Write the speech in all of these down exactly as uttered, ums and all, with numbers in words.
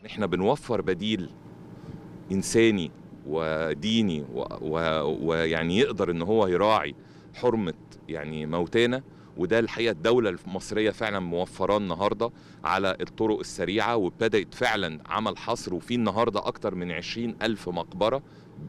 احنا بنوفر بديل انساني وديني ويعني يقدر ان هو يراعي حرمه يعني موتانا. وده الحقيقه الدوله المصريه فعلا موفراه النهارده على الطرق السريعه، وابتدت فعلا عمل حصر، وفي النهارده اكتر من عشرين ألف مقبره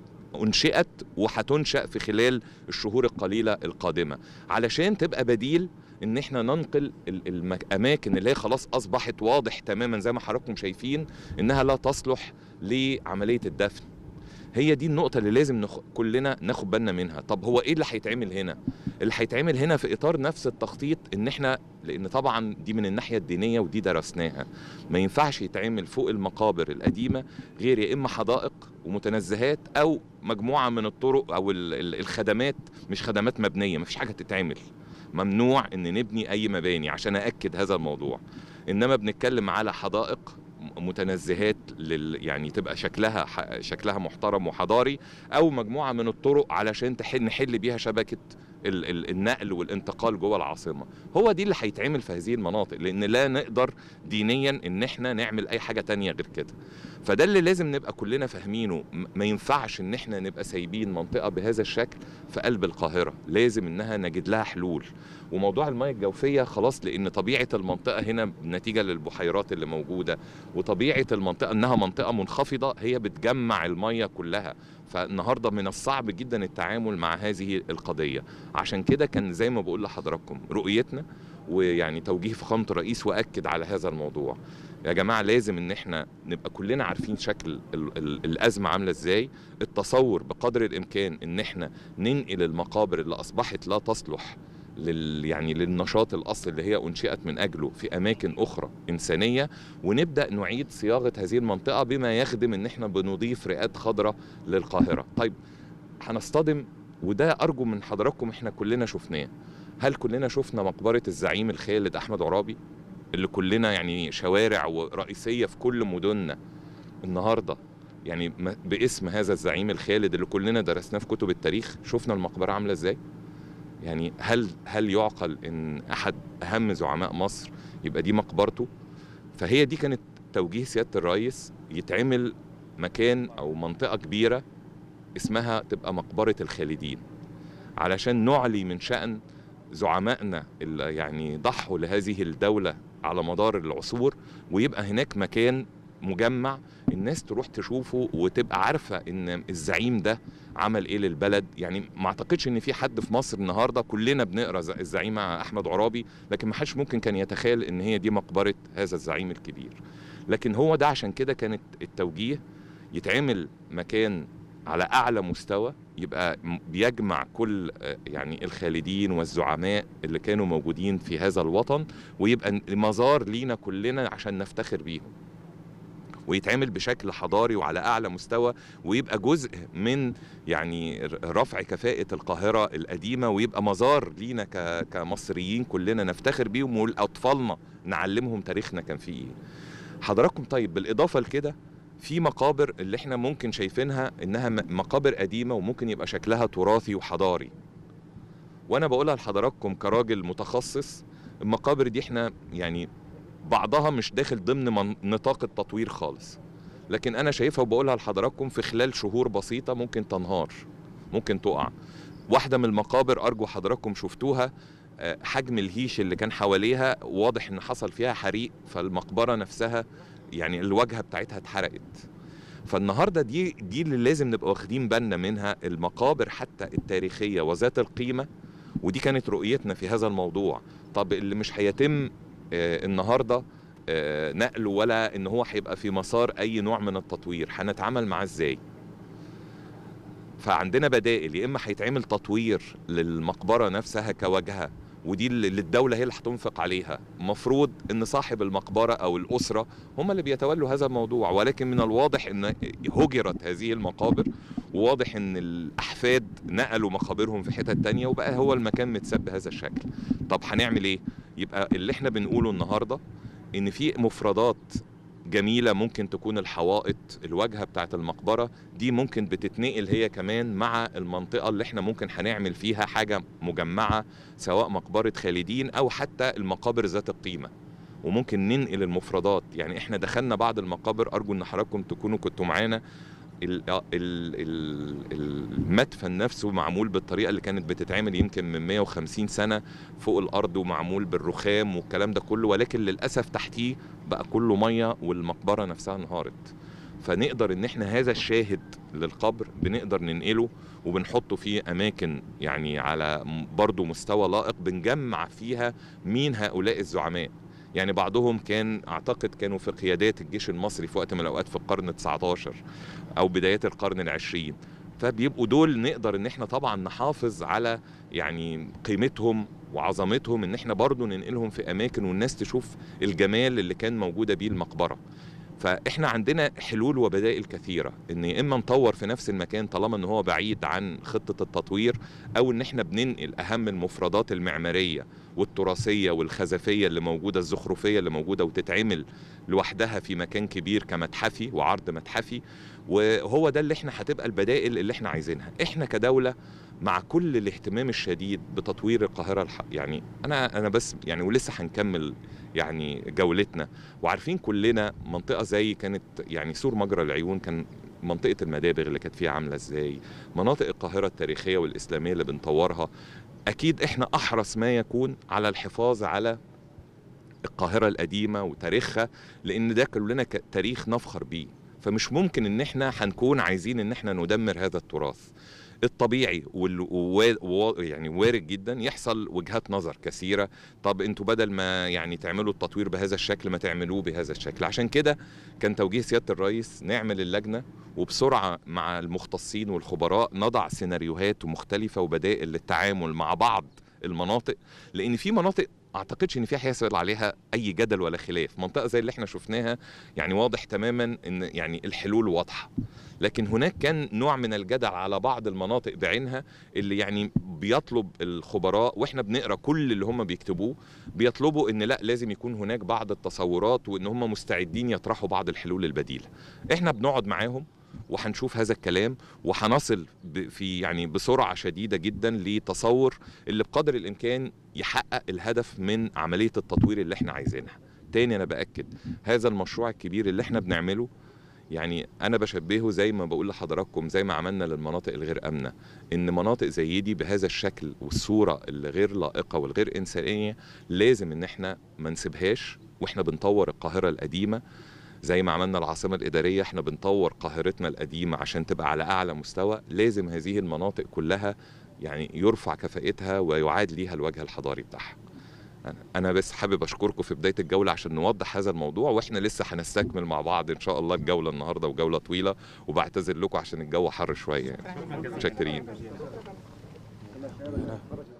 انشئت وهتنشأ في خلال الشهور القليله القادمه، علشان تبقى بديل ان احنا ننقل الاماكن اللي هي خلاص اصبحت واضح تماما زي ما حضراتكم شايفين انها لا تصلح لعمليه الدفن. هي دي النقطة اللي لازم نخ... كلنا ناخد بالنا منها. طب هو ايه اللي هيتعمل هنا؟ اللي هيتعمل هنا في اطار نفس التخطيط، ان احنا لان طبعا دي من الناحية الدينية ودي درسناها، ما ينفعش يتعمل فوق المقابر القديمة غير يا اما حدائق ومتنزهات او مجموعة من الطرق او الخدمات، مش خدمات مبنية، مفيش حاجة تتعمل، ممنوع ان نبني اي مباني عشان ااكد هذا الموضوع. انما بنتكلم على حدائق متنزهات لل يعني تبقى شكلها شكلها محترم وحضاري، او مجموعه من الطرق علشان تحل نحل بيها شبكه ال ال النقل والانتقال جوه العاصمه. هو دي اللي هيتعمل في هذه المناطق، لان لا نقدر دينيا ان احنا نعمل اي حاجه تانية غير كده. فده اللي لازم نبقى كلنا فاهمينه. ما ينفعش ان احنا نبقى سايبين منطقه بهذا الشكل في قلب القاهره، لازم انها نجد لها حلول. وموضوع المياه الجوفيه خلاص، لان طبيعه المنطقه هنا نتيجه للبحيرات اللي موجوده، وطبيعه المنطقه انها منطقه منخفضه هي بتجمع المياه كلها، فالنهارده من الصعب جدا التعامل مع هذه القضيه. عشان كده كان زي ما بقول لحضراتكم رؤيتنا ويعني توجيه فخامه الرئيس واكد على هذا الموضوع. يا جماعه لازم ان احنا نبقى كلنا عارفين شكل ال ال الازمه عامله ازاي، التصور بقدر الامكان ان احنا ننقل المقابر اللي اصبحت لا تصلح لل يعني للنشاط الاصلي اللي هي انشئت من اجله في اماكن اخرى انسانيه، ونبدا نعيد صياغه هذه المنطقه بما يخدم ان احنا بنضيف رئات خضراء للقاهره. طيب هنصطدم، وده ارجو من حضراتكم احنا كلنا شفناه. هل كلنا شفنا مقبره الزعيم الخالد احمد عرابي اللي كلنا يعني شوارع ورئيسيه في كل مدننا النهارده يعني باسم هذا الزعيم الخالد اللي كلنا درسناه في كتب التاريخ؟ شفنا المقبره عامله ازاي؟ يعني هل هل يعقل ان احد اهم زعماء مصر يبقى دي مقبرته؟ فهي دي كانت توجيه سياده الرئيس، يتعمل مكان او منطقه كبيره اسمها تبقى مقبره الخالدين، علشان نعلي من شأن زعمائنا اللي يعني ضحوا لهذه الدوله على مدار العصور، ويبقى هناك مكان مجمع الناس تروح تشوفه وتبقى عارفه ان الزعيم ده عمل ايه للبلد. يعني ما اعتقدش ان في حد في مصر النهارده، كلنا بنقرا الزعيم احمد عرابي، لكن ما حدش ممكن كان يتخيل ان هي دي مقبره هذا الزعيم الكبير. لكن هو ده عشان كده كانت التوجيه يتعمل مكان على اعلى مستوى، يبقى بيجمع كل يعني الخالدين والزعماء اللي كانوا موجودين في هذا الوطن، ويبقى مزار لينا كلنا عشان نفتخر بيهم، ويتعمل بشكل حضاري وعلى اعلى مستوى، ويبقى جزء من يعني رفع كفاءة القاهرة القديمة، ويبقى مزار لينا كمصريين كلنا نفتخر بيهم، والاطفالنا نعلمهم تاريخنا كان فيه ايه. حضراتكم طيب بالاضافة لكده في مقابر اللي احنا ممكن شايفينها انها مقابر قديمة وممكن يبقى شكلها تراثي وحضاري، وانا بقولها لحضراتكم كراجل متخصص، المقابر دي احنا يعني بعضها مش داخل ضمن نطاق التطوير خالص، لكن انا شايفها وبقولها لحضراتكم في خلال شهور بسيطة ممكن تنهار، ممكن تقع. واحدة من المقابر ارجو حضراتكم شفتوها، حجم الهيش اللي كان حواليها واضح ان حصل فيها حريق، فالمقبرة نفسها يعني الواجهة بتاعتها اتحرقت. فالنهاردة دي دي اللي لازم نبقى واخدين بالنا منها، المقابر حتى التاريخية وذات القيمة، ودي كانت رؤيتنا في هذا الموضوع. طب اللي مش هيتم آه النهاردة آه نقله ولا ان هو هيبقى في مسار اي نوع من التطوير، هنتعامل معاه ازاي؟ فعندنا بدائل، يا اما هيتعمل تطوير للمقبرة نفسها كواجهة، ودي اللي الدولة هي اللي هتنفق عليها، المفروض ان صاحب المقبرة او الاسرة هم اللي بيتولوا هذا الموضوع، ولكن من الواضح ان هجرت هذه المقابر، وواضح ان الاحفاد نقلوا مقابرهم في حتت تانية وبقى هو المكان متساب بهذا الشكل. طب هنعمل ايه؟ يبقى اللي احنا بنقوله النهاردة ان في مفردات جميلة ممكن تكون الحوائط الواجهة بتاعت المقبرة دي ممكن بتتنقل هي كمان مع المنطقة اللي احنا ممكن هنعمل فيها حاجة مجمعة، سواء مقبرة خالدين او حتى المقابر ذات القيمة، وممكن ننقل المفردات. يعني احنا دخلنا بعض المقابر، ارجو ان حضراتكم تكونوا كنتوا معانا. ال- ال- ال- المدفن نفسه معمول بالطريقه اللي كانت بتتعمل يمكن من مئة وخمسين سنه فوق الارض، ومعمول بالرخام والكلام ده كله، ولكن للاسف تحتيه بقى كله ميه والمقبره نفسها انهارت. فنقدر ان احنا هذا الشاهد للقبر بنقدر ننقله وبنحطه في اماكن يعني على برضه مستوى لائق، بنجمع فيها مين هؤلاء الزعماء. يعني بعضهم كان اعتقد كانوا في قيادات الجيش المصري في وقت من الاوقات في القرن التسعتاشر او بدايات القرن العشرين، فبيبقوا دول نقدر ان احنا طبعا نحافظ على يعني قيمتهم وعظمتهم، ان احنا برضو ننقلهم في اماكن والناس تشوف الجمال اللي كان موجودة بيه المقبرة. فاحنا عندنا حلول وبدائل كثيرة، ان يا اما نطور في نفس المكان طالما ان هو بعيد عن خطة التطوير، او ان احنا بننقل اهم المفردات المعمارية والتراثية والخزفية اللي موجودة، الزخرفية اللي موجودة، وتتعمل لوحدها في مكان كبير كمتحفي وعرض متحفي. وهو ده اللي احنا هتبقى البدائل اللي احنا عايزينها. احنا كدولة مع كل الاهتمام الشديد بتطوير القاهرة الح... يعني انا انا بس يعني ولسه هنكمل يعني جولتنا، وعارفين كلنا منطقة زي كانت يعني سور مجرى العيون، كان منطقة المدابغ اللي كانت فيها عاملة ازاي، مناطق القاهرة التاريخية والإسلامية اللي بنطورها. أكيد إحنا أحرص ما يكون على الحفاظ على القاهرة القديمة وتاريخها، لأن ده كلنا تاريخ نفخر بيه. فمش ممكن إن إحنا هنكون عايزين إن إحنا ندمر هذا التراث. الطبيعي وال يعني وارد جدا يحصل وجهات نظر كثيرة، طب انتوا بدل ما يعني تعملوا التطوير بهذا الشكل ما تعملوه بهذا الشكل. عشان كده كان توجيه سيادة الرئيس نعمل اللجنة، وبسرعة مع المختصين والخبراء نضع سيناريوهات مختلفة وبدائل للتعامل مع بعض المناطق، لان في مناطق اعتقدش ان في هيحصل عليها اي جدل ولا خلاف. منطقه زي اللي احنا شفناها يعني واضح تماما ان يعني الحلول واضحه، لكن هناك كان نوع من الجدل على بعض المناطق بعينها اللي يعني بيطلب الخبراء، واحنا بنقرا كل اللي هم بيكتبوه، بيطلبوا ان لا لازم يكون هناك بعض التصورات، وان هم مستعدين يطرحوا بعض الحلول البديله. احنا بنقعد معاهم وهنشوف هذا الكلام، وهنصل في يعني بسرعة شديدة جدا لتصور اللي بقدر الإمكان يحقق الهدف من عملية التطوير اللي احنا عايزينها. تاني أنا بأكد هذا المشروع الكبير اللي احنا بنعمله، يعني أنا بشبهه زي ما بقول لحضراتكم زي ما عملنا للمناطق الغير آمنة، إن مناطق زي دي بهذا الشكل والصورة اللي غير لائقة والغير إنسانية لازم إن احنا ما نسيبهاش. واحنا بنطور القاهرة القديمة زي ما عملنا العاصمة الإدارية، احنا بنطور قاهرتنا القديمة عشان تبقى على أعلى مستوى. لازم هذه المناطق كلها يعني يرفع كفاءتها ويعاد ليها الوجه الحضاري بتاعها. أنا بس حابب أشكركم في بداية الجولة عشان نوضح هذا الموضوع، وإحنا لسه هنستكمل مع بعض إن شاء الله الجولة النهاردة، وجولة طويلة، وبعتذر لكم عشان الجو حر شوية يعني. متشكرين.